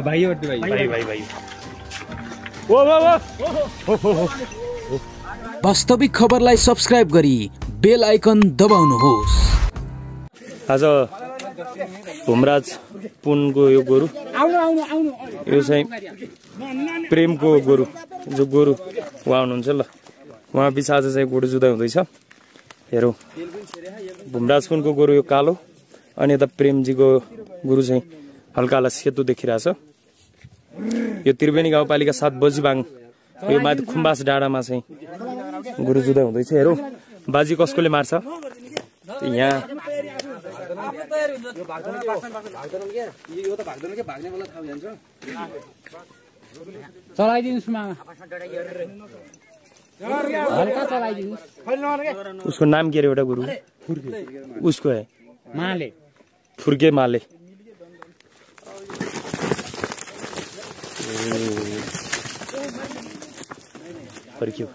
भाइ हो भाइ भाइ भाइ भाइ ओ ओ वास्तविक खबरलाई सब्स्क्राइब गरी बेल आइकन दबाउनुहोस्। आज भुमराज पुनको यो गोरु यो चाहिँ प्रेमको गोरु जो गोरु उहाँ हुनुहुन्छ ल उहाँ बिच आज चाहिँ गोरु जुदा हुँदैछ। हेरौँ भुमराज पुनको गोरु यो कालो अनि यता प्रेमजीको गोरु चाहिँ हल्का हल्का सेतो देखिरहेछ। यो त्रिवेणी गाउँपालिका 7 बजीबाङ यो माथि खुम्बास डाँडामा चाहिँ गोरु जुदा हुँदैछ। हेरौँ बाजी कसकोले मार्छ यहाँ चलाइदिनुस् मामा हल्का चलाइदिनुस्। उसको नाम के अरे एउटा गोरु उसको है माले फुर्के माले फर्क्यो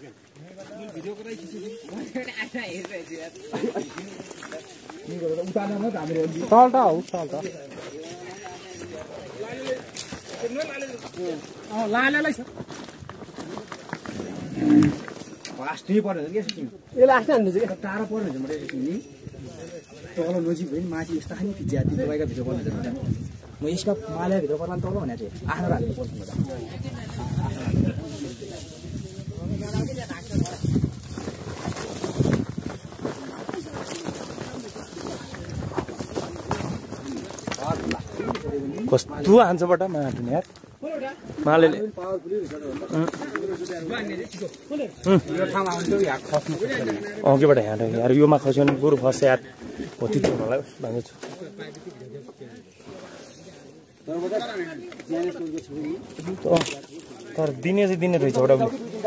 म यसका माले भित्र पर्ला तल भने चाहिँ आफ्नो राख्नु पर्छ म कस्तो हान्छबाट माटुने यार मालेले अघिबाट यहाँ यार योमा खस्यो भने गोरु फस्छ यार हो त्यो मलाई भन्दैछु। तर दिने चाहिँ दिने रहेछ एउटा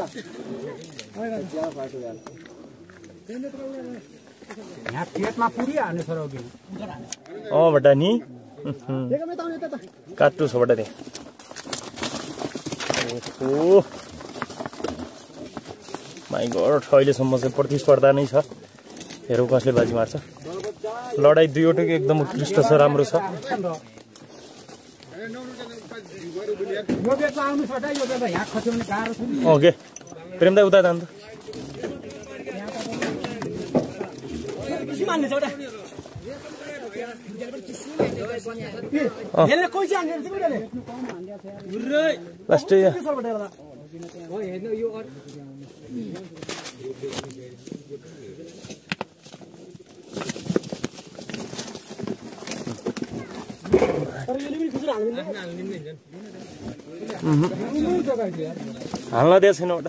बटा नि काट्टु छ बटा त्यहाँ ओहो माइ गड अहिलेसम्म चाहिँ प्रतिस्पर्धा नै छ। हेरौँ कसले बाजी मार्छ। लडाइँ दुईवटैको एकदम उत्कृष्ट छ राम्रो छ। ओके प्रेम दाइ उता जान्छ लास्टै हाल्न दिएको छैन एउटा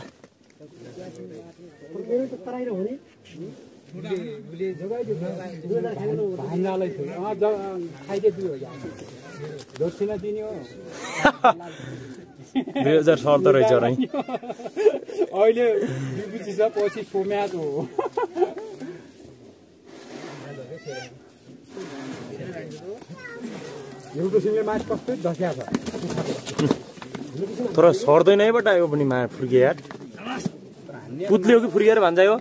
दुई 2017 रहेछ र अहिले पछि सोम्याज हो। तर सर्दैन है बटा यो पनि मा फुर्के यार पुत्ले हो कि फुर्केर भन्छ यो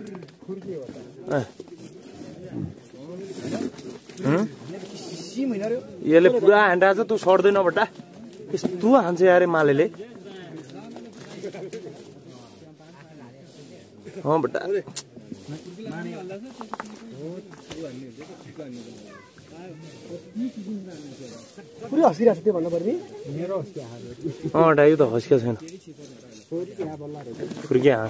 यसले पुरा हान्डा छ तँ सर्दैन बटा यस्तो हान्छ यार मालेले बटा बटा यो त हस्किया छैन फुर्के हाँस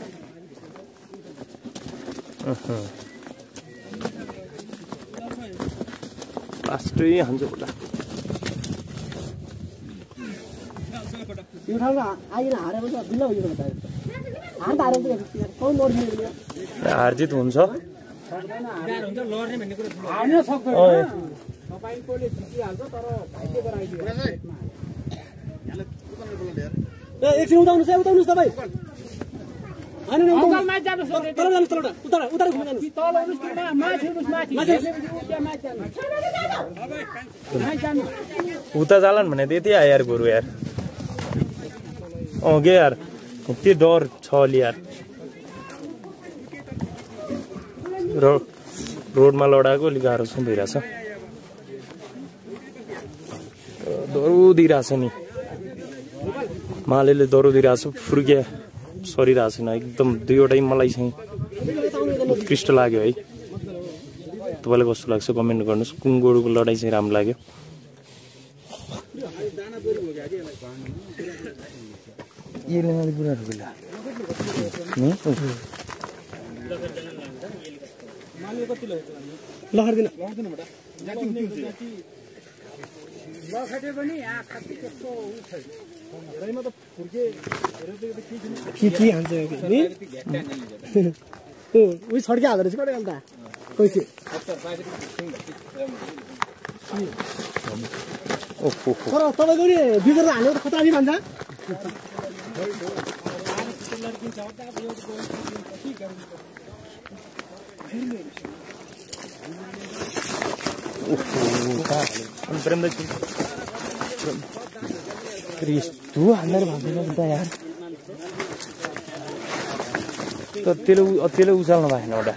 लास्टै हान्छ बटा हारजित हुन्छ एकछिन उताउनुहोस् तपाईँ उता जालान् भने त्यति आयो यार गोरु यार गे यार त्यो डर छ अलि यार रोडमा लडाएको अलिक गाह्रो छ भइरहेछ डर दरो दिइरहेछ नि मालेले दरो दिइरहेछ फुर्किया सरिरहेको छैन एकदम दुईवटै मलाई चाहिँ उत्कृष्ट लाग्यो है तपाईँलाई कस्तो लाग्छ कमेन्ट गर्नुहोस् कुन गोरुको लडाइँ चाहिँ राम्रो लाग्यो छड्के हाल्दो रहेछ कता त कैसे तर तपाईँको नि बिजर हालेर खतरा नि भन्छ यस्तो हालेर भन्दैन त यार त्यसले उचाल्नु भएन एउटा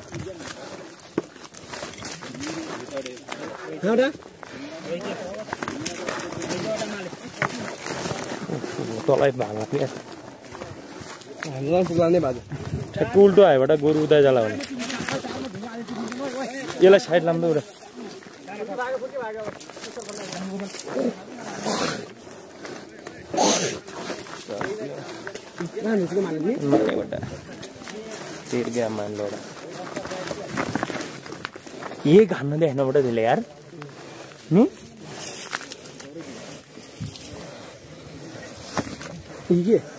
तलै भागा ठ्याक्क उल्टो आयोबाट गोरु उता जाला भने यसलाई साइड लाम्दा उरा तेर गया मान लो ये घान देखना पड़ा दिले यार ठीक है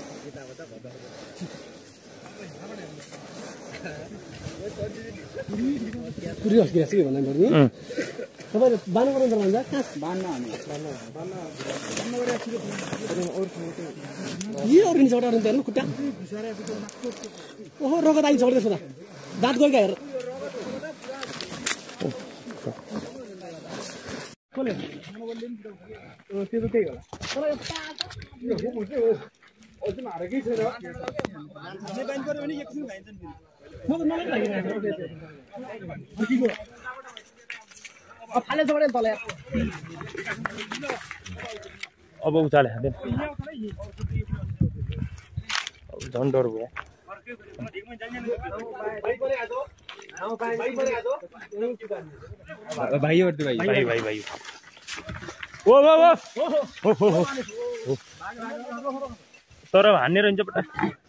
पूरी हस्की हस्की भन्दा पर्ने तपाईले बान गर्न जान्छ कास बान हामी बान यो ओर्नी छोटा हुन्छ हेर्नु खुट्टा ओहो रगत आइ छोड्दै छ त दाँत गएका हेर कोले त्यो त त्यही होला तर यो अझै हारेकै छैन ने बाइन गर्यो भने एकछिन भाइन्छन् म त मलाई लागिरहेको अब फाले जोडे तल यार अब उचाले हाते झन् डर भयो भाइ ओ तर हान्ने रहन्छ